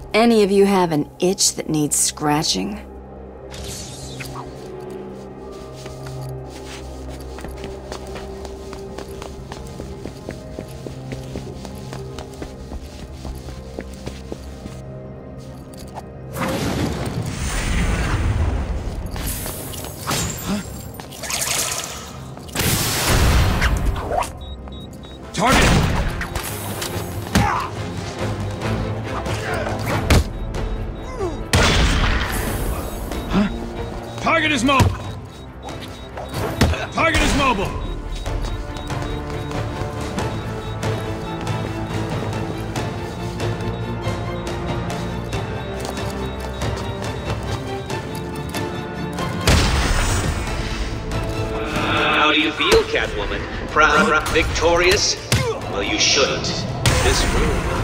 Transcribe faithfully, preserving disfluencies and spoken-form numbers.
Any of you have an itch that needs scratching? Target! Huh? Target is mobile! Target is mobile! How do you feel, Catwoman? Proud, victorious? Well, you shouldn't. This room